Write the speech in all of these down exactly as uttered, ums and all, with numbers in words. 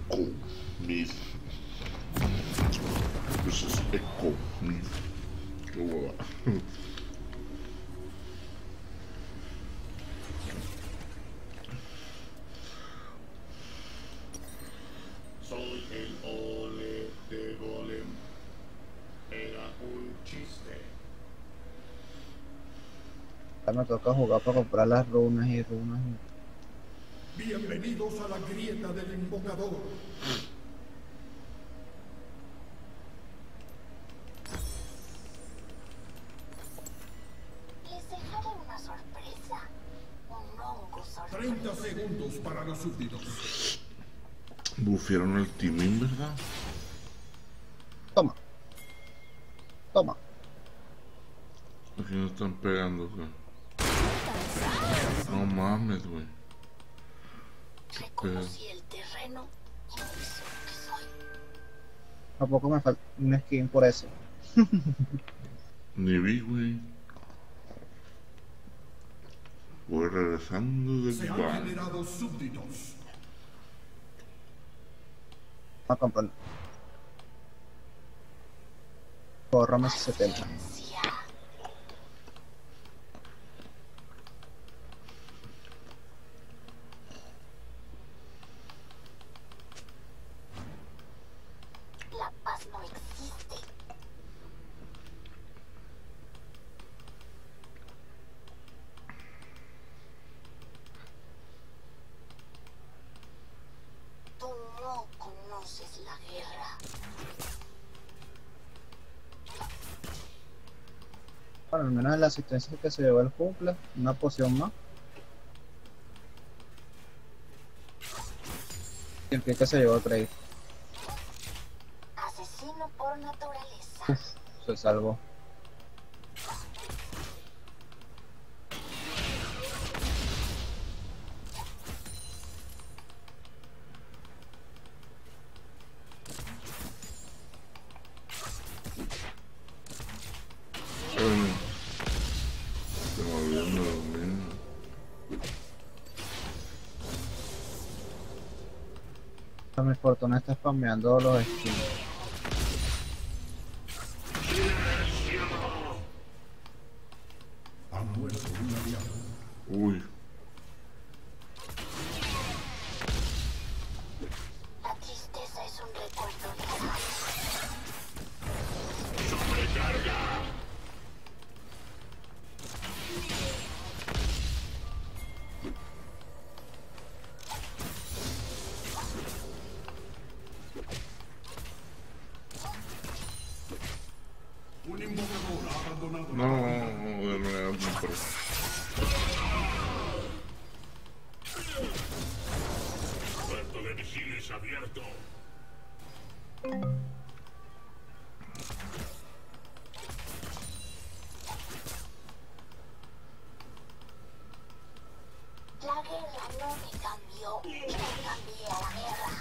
Echo Mid. Eso es Echo Mid. Qué hueva. Soy el ole de Golem. Era un chiste. Me toca jugar para comprar las runas y runas. Bienvenidos a la grieta del invocador. Les dejaré una sorpresa. Un hongo sorpresa. treinta segundos para los súbditos. Bufieron el teaming, ¿verdad? Toma. Toma. Aquí no están pegando, güey. No mames, güey. Reconocí el terreno y no sé lo que soy. Tampoco me falta un skin por eso. Ni vi, güey. Voy regresando del Se han bar. generado súbditos. Vamos a comprar. Córrame setenta. Ciencia. La paz no existe. Tú no conoces la guerra. Bueno, al menos en la asistencia que se llevó el cumple, una poción más. Y el que se llevó el crédito. Asesino por naturaleza. Se salvó. Ay, se me olvidó de dormir. Mi fortuna está spameando los skins. Ha muerto un aliado. Uy, La tristeza es un recuerdo lejano. Un invocador ha abandonado no, la partida. de nuevo, no, pero... Puerto de misiles abierto. La guerra no me cambió. Yo cambié a la guerra.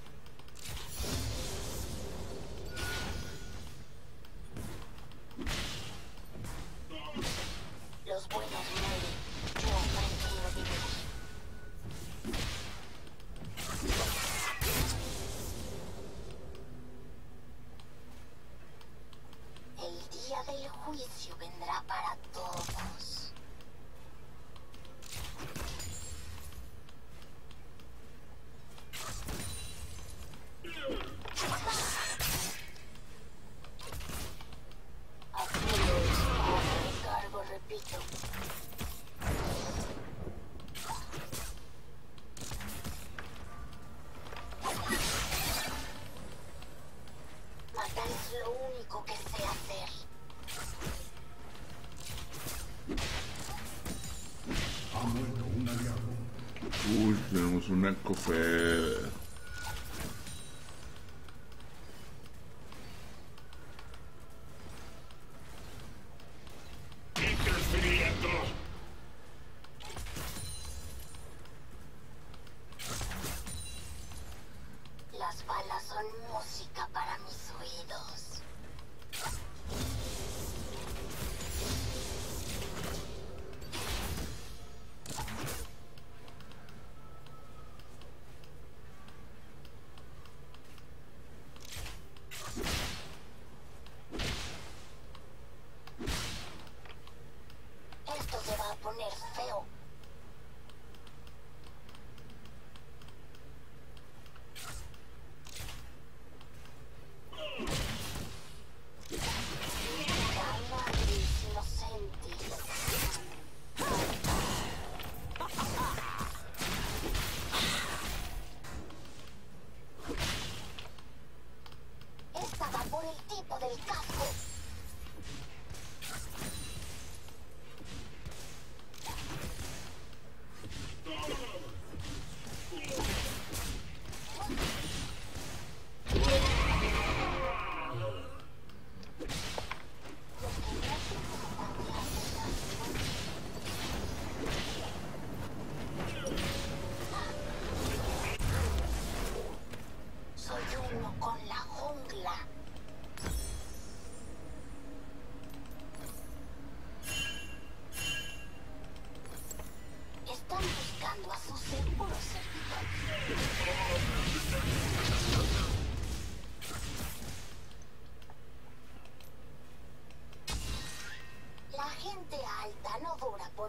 Los buenos mueren. Yo prefiero vivir. El día del juicio vendrá para todos. Aquello es un recargo, repito. Matar es lo único que sé hacer. Ha muerto un aliado. Uy, tenemos un Echo Fed. Interfiriendo. Las balas son música para mis oídos.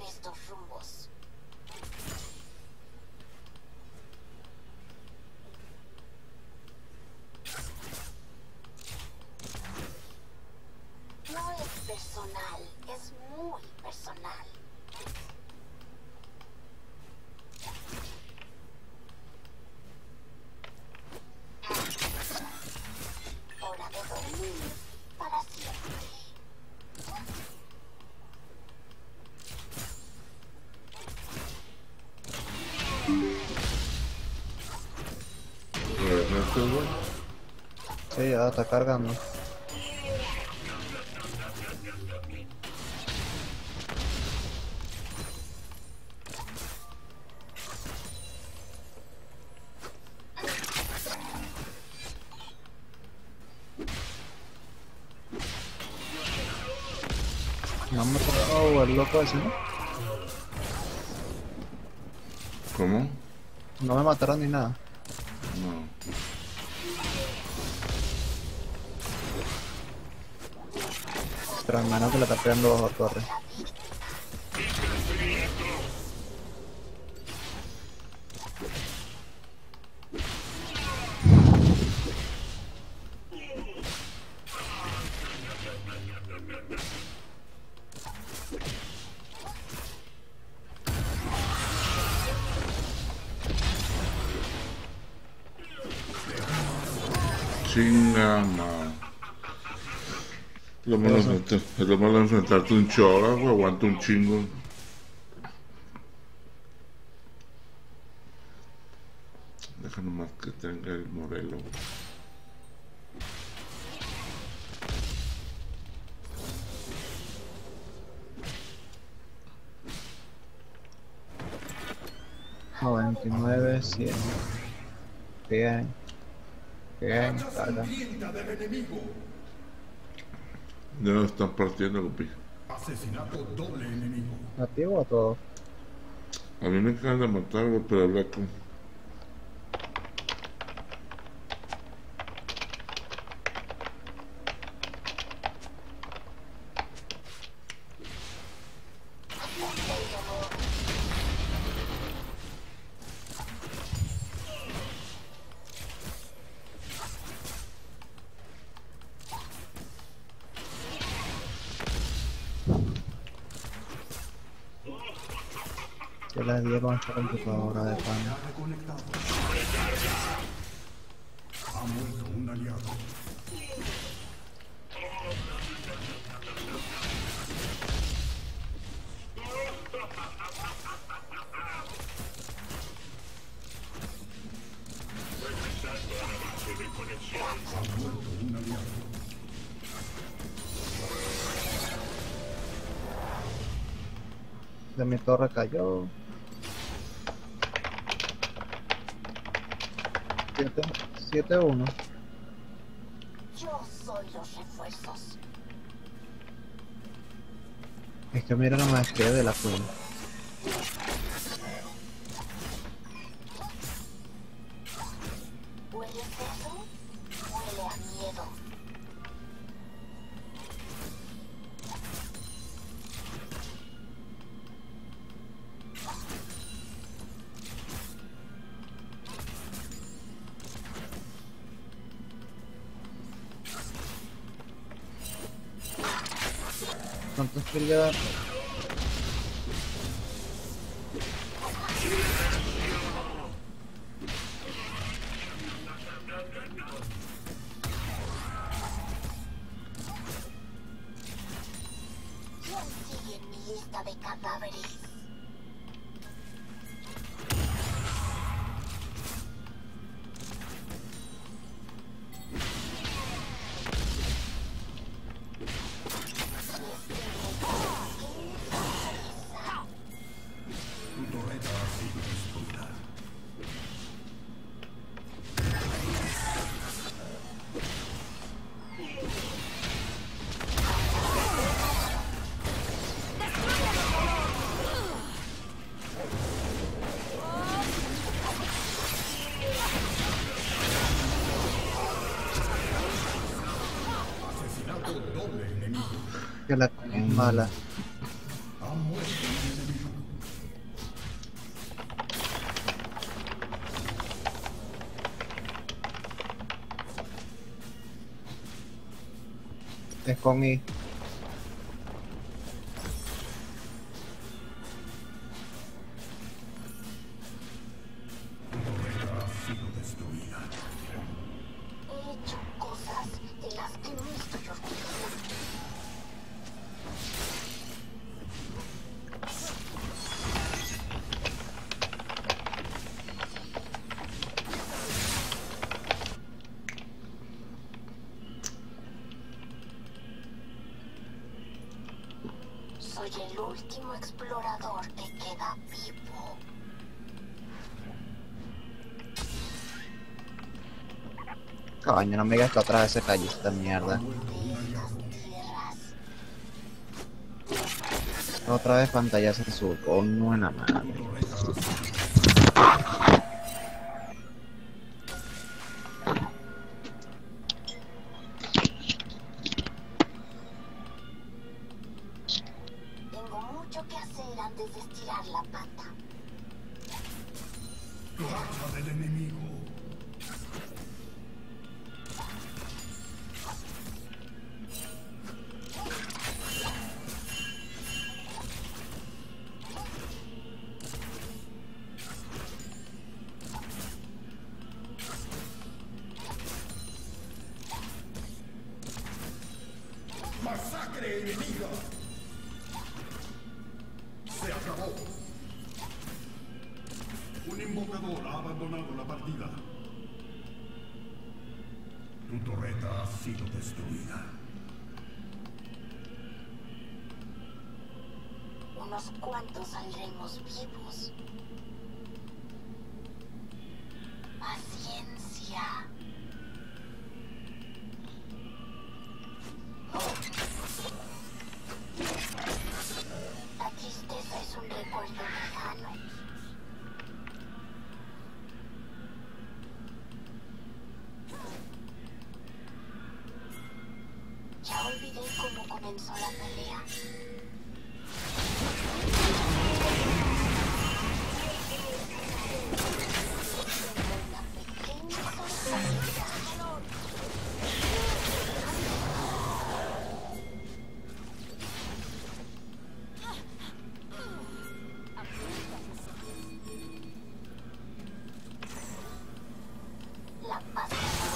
estos rumbos. No es personal, es muy personal. Hora de dormir para siempre. ¿Regresaste, güey? Sí, ya está cargando. No me tocó el loco ese, ¿no? ¿Cómo? No me mataron ni nada. No. Pero al menos que le está pegando bajo torre. Chinga, man. Lo malo es enfrentar- es lo malo enfrentarte un chora, güey. Aguanta un chingo. Deja nomás que tenga el modelo. noventa y nueve, cien. Bien. Bien, carga. Sangrienta del enemigo. Ya lo están partiendo, compi. Asesinato doble enemigo. ¿Nativo o todo? A mí me encanta matar, güey, pero habla con... Que la dieron a esta computadora de pan. Ya reconectado. Ha muerto un aliado. Ha muerto un aliado. De mi torre cayó. siete uno. Yo soy los refuerzos. Es que mira la maestría de la Queen. ¿Hueles eso? Huele a miedo. ¿Cuántos kills lleva? ¿Quién sigue en mi lista de cadáveres? Tu torreta ha sido destruida. Asesinato doble enemigo. Que la Queen es mala. Ha muerto un enemigo. Es con I. Torreta ha sido destruida. He hecho cosas de las que no estoy orgullosa. Soy el último explorador que queda vivo. Coño, no me digas que otra vez se cayó esta mierda. De esas tierras. Otra vez pantallazo azul. Coño en la madre. Tengo mucho que hacer antes de estirar la pata. Racha del enemigo. Masacre enemiga. Se acabó. Un invocador ha abandonado la partida. Tu torreta ha sido destruida. Unos cuantos saldremos vivos. Paciencia. La tristeza es un recuerdo lejano. Ya olvidé cómo comenzó la pelea. Una pequeña sorpresa. La paz.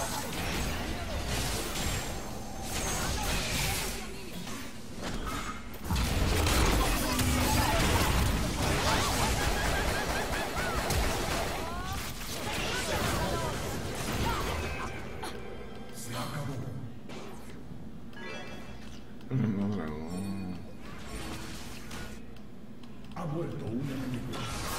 Se acabó. No, dragón. Ha muerto un enemigo.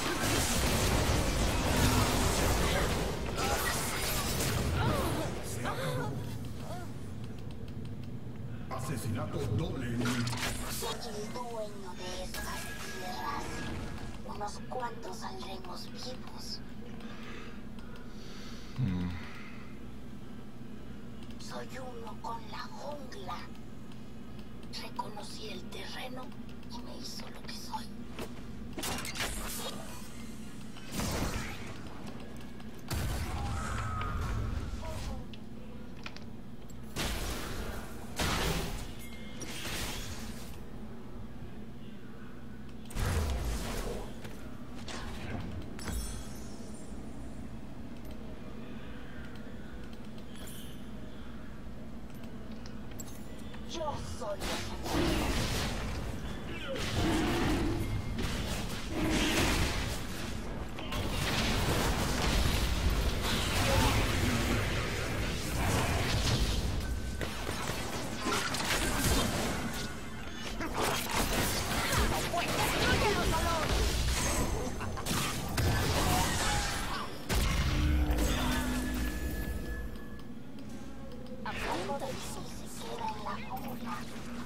Se acabó. Asesinato doble enemigo. Soy el dueño de estas tierras. Unos cuantos saldremos vivos. Soy uno con la jungla. Reconocí el terreno y me hizo lo que soy. Yo soy el enemigo. Algo de sí se queda en la jungla.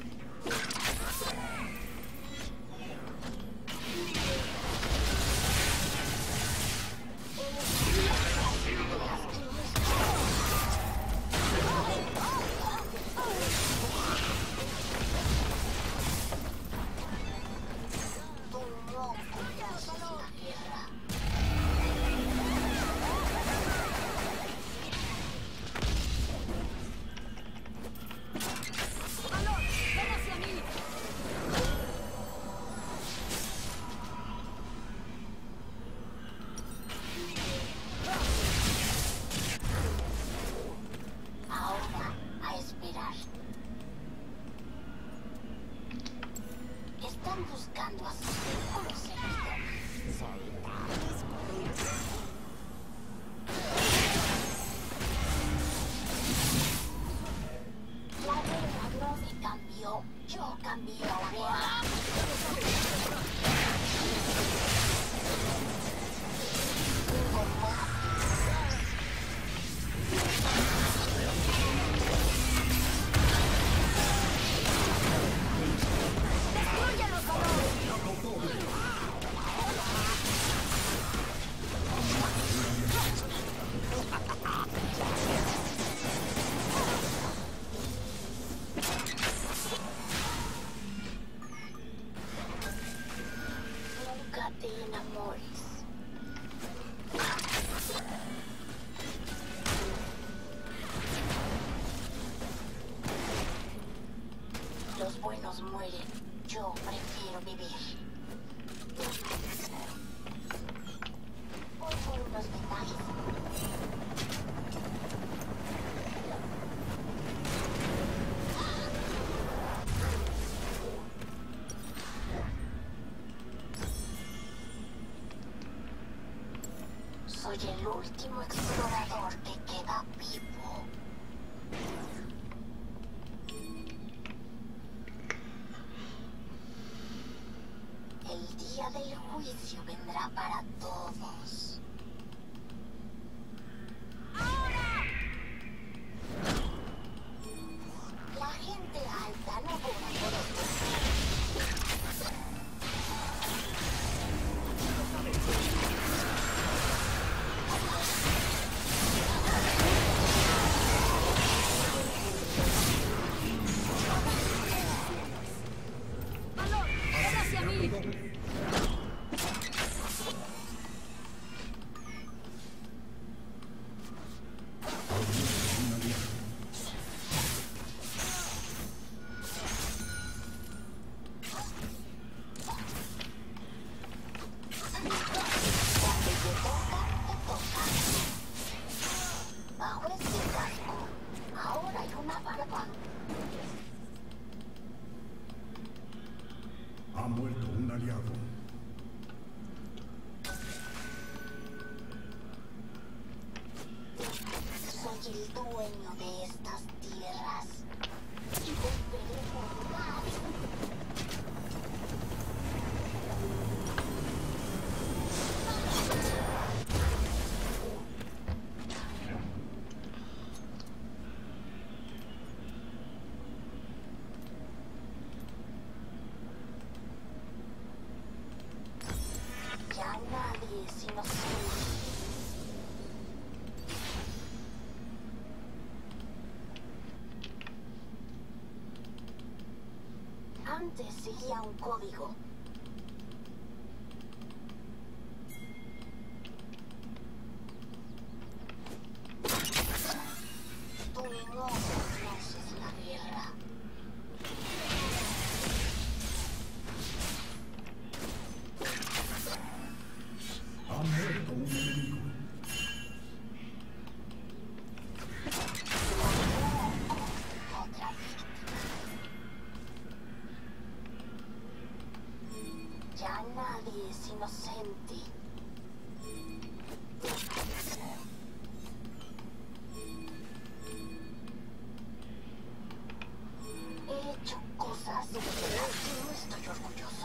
Tú no conoces la guerra. Están buscando a sus seguros seguidores. Soldados La guerra no me cambió, yo cambié a la guerra. Tengo más. Nunca te enamores. Los buenos mueren. Yo prefiero vivir. Voy por unos detalles. Soy el último explorador que queda vivo. El día del juicio vendrá para todos. ¡Ahora! La gente alta no vota por esto. Bajo este casco, ahora hay una barba. Ha muerto un aliado. Soy el dueño de estas tierras. Y volveré por más. Ya nadie es inocente. Antes seguía un código. Tú no conoces la guerra. Ha muerto un enemigo. Otra víctima. Ya nadie es inocente. He hecho cosas de las que no estoy orgulloso.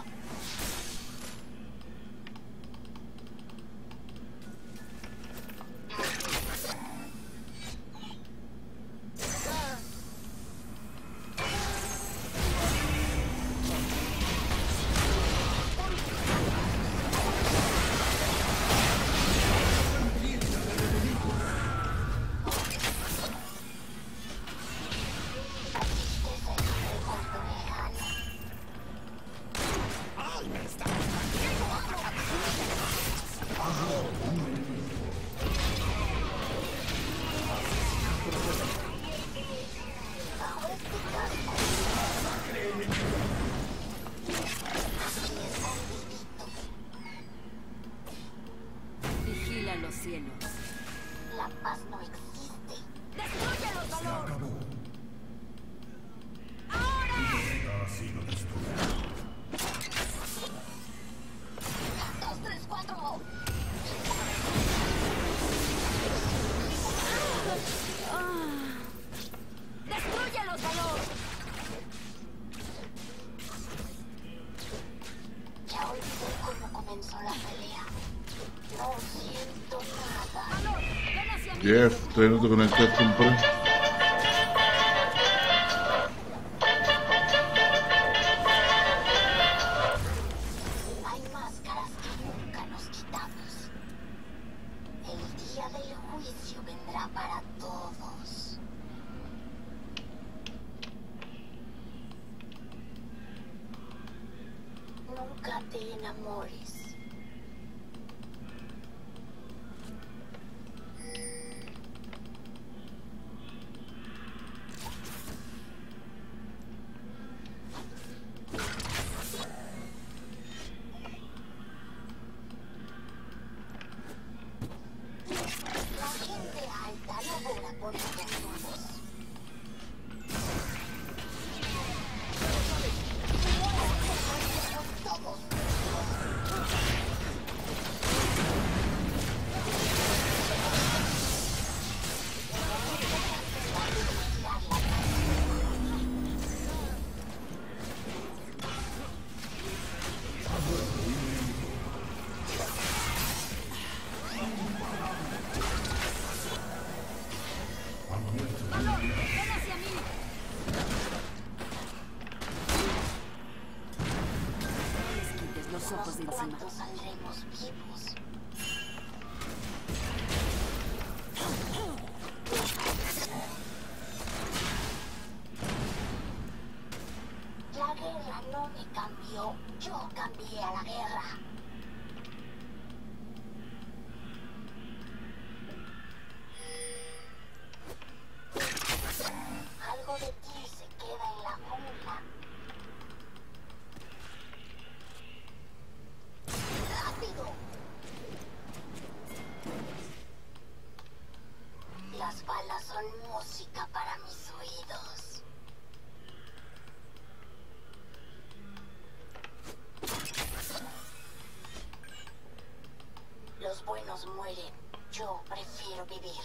Vigila los cielos. La paz no existe. ¡Destrúyelos, Se valor! acabó. ¡Ahora! Tu planeta ha sido destruido. otro. ¡Destrúyelos, valor! Ya olvidé cómo comenzó la pelea. No siento nada. ¡Valor! ¡Ven hacia mí! Jeff, todavía no te conectas, compadre. Hay máscaras que nunca nos quitamos. El día del juicio vendrá para todos. Nunca te enamores. La gente alta labora por los desnudos. Todos. ¡Valor! ¡Ven hacia mí! Les quites los ojos de Unos encima. cuantos saldremos vivos. La guerra no me cambió, yo cambié a la guerra. Algo de ti se queda en la jungla. ¡Rápido! Las balas son música para mis oídos. Los buenos mueren. Yo prefiero vivir.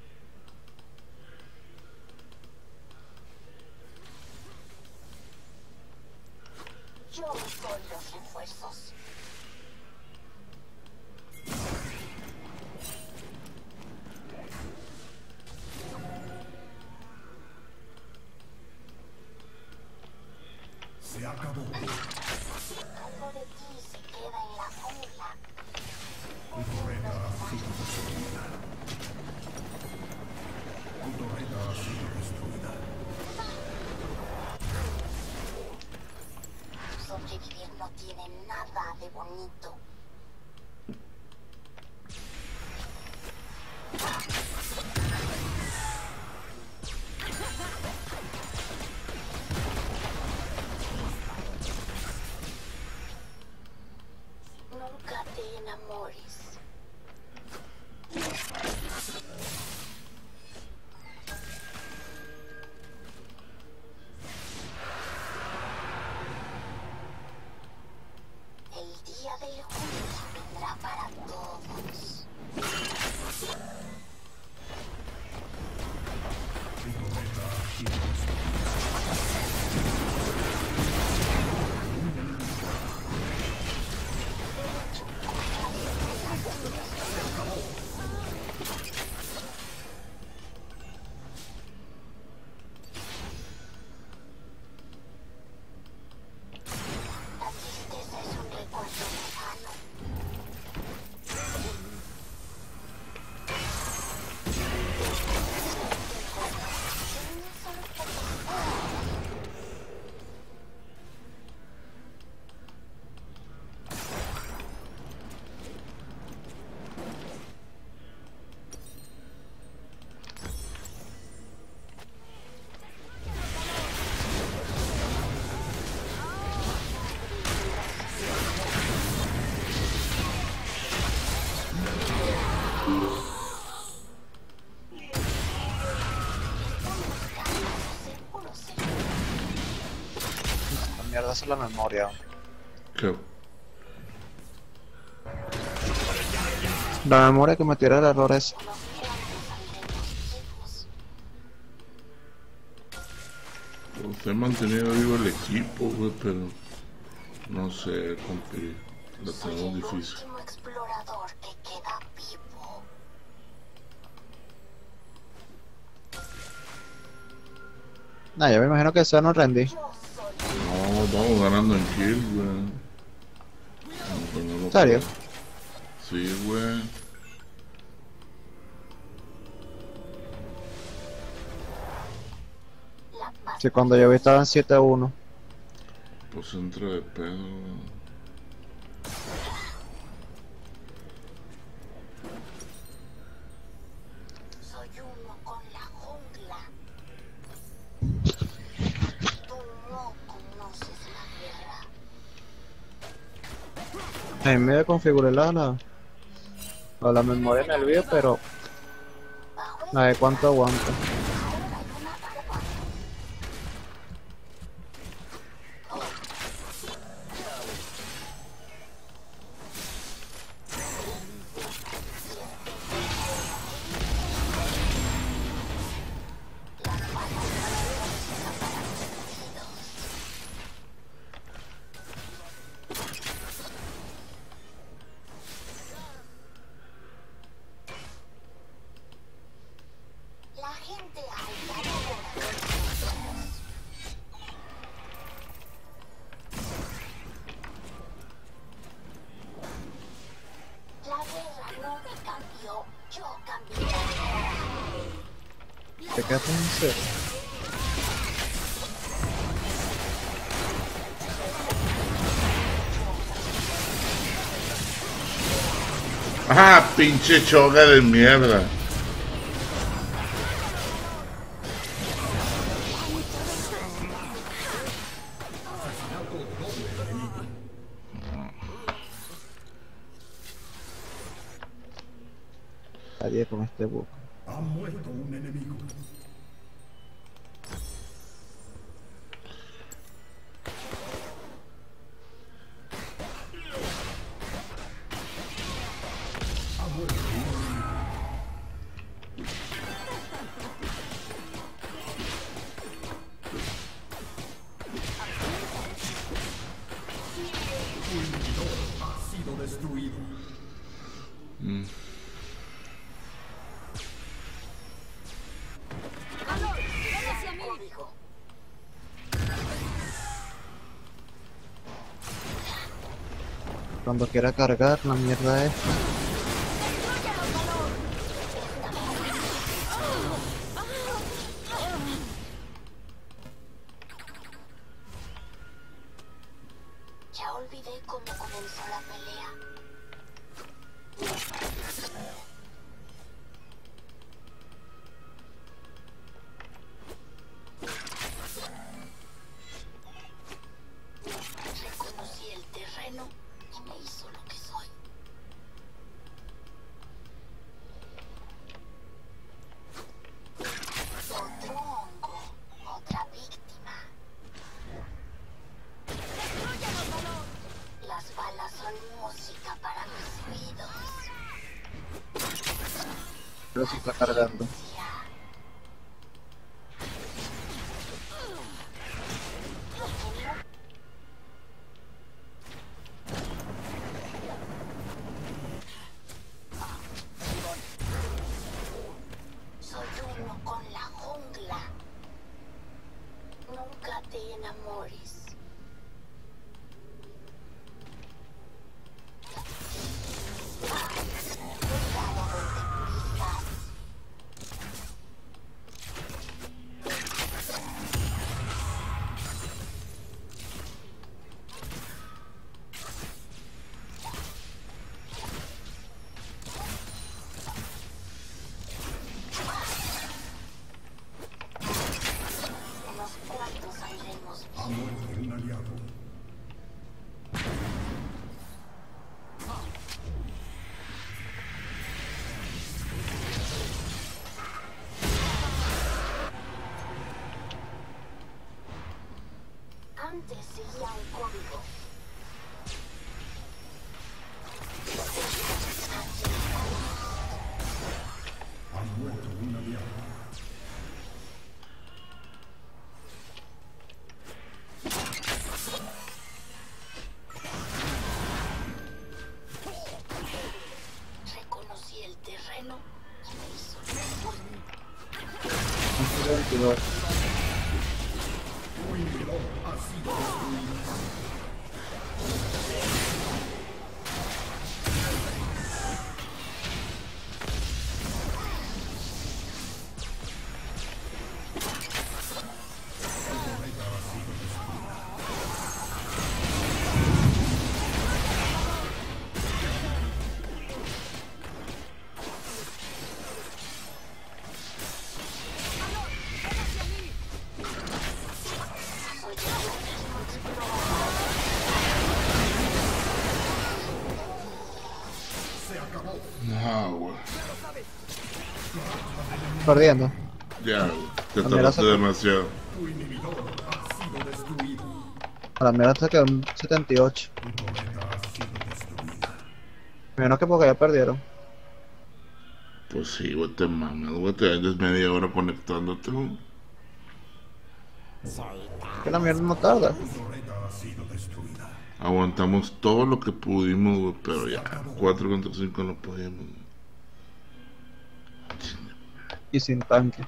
Yo soy los refuerzos. Se acabó. Algo de ti se queda en la jungla. Tu torreta ha sido destruida. Tu torreta ha sido destruida. Sobrevivir no tiene nada de bonito. Nunca te enamores. El día del juicio vendrá para todos. Tu torreta ha sido destruida. La tristeza es un recuerdo lejano. La mierda es la memoria. ¿Qué? La memoria que me tira el error es. Unos cuantos saldremos vivos. Usted ha mantenido vivo el equipo, güey, pero no sé, compi, lo Soy tengo el difícil. último explorador que queda vivo. Nah, yo me imagino que eso no rendí. Yo soy No, estamos ganando en kill, güey. Aunque no lo ¿En serio? creo. Sí, güey. la paz. Si cuando yo vi estaba en siete a uno. Pues entra de pedo, güey. Soy uno con la jungla. Tú no conoces la guerra. A mí me configuré la, la, la, la memoria en el video, pero Bajo a ver cuánto aguanta. ahora hay una barba. La gente alta adora los nosotros. La guerra no me cambió, yo cambié la guerra. ¿Te quedaste en cero? ¡Ah, pinche choga de mierda! Nadie con este bug. Ha muerto un enemigo. Ha muerto un enemigo. Un inhibidor ha sido destruido. Mm. ¡Valor! ¡Ven hacia mí! Código. Cuando quiera cargar la mierda esta. ¡Destrúyelos, Valor! Ya olvidé cómo comenzó la pelea. Reconocí el terreno y me hizo lo que soy. Otro hongo, otra víctima. ¡Destrúyelos, Valor! Las balas son música para mis oídos. Pero se está cargando. Ya. Soy uno con la jungla. Nunca te enamores. Cuidado donde pisas. Unos cuantos saldremos Ha vivos. muerto veintidós. Ah, güey. Perdiendo. Ya, güey. Te Ah, mira, tardaste saca- demasiado. A la mierda se quedó en setenta y ocho. Menos que porque ya perdieron. Pues sí, güey, te mamas, güey. Te andas media hora conectándote, güey. Que la mierda no tarda. Aguantamos todo lo que pudimos, güey, pero ya, cuatro contra cinco no podíamos, güey. Y sin tanque.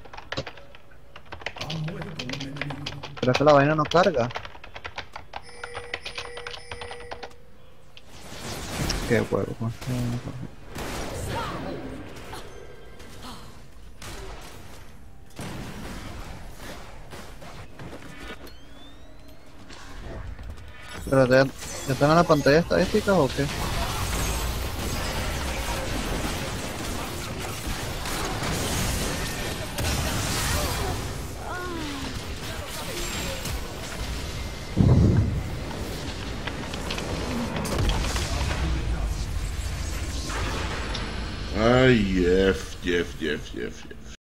Pero es que la vaina no carga. Qué huevo, man. Pero ya, ¿ya están en la pantalla estadísticas o qué? Ay, Jeff, Jeff, Jeff, Jeff, Jeff.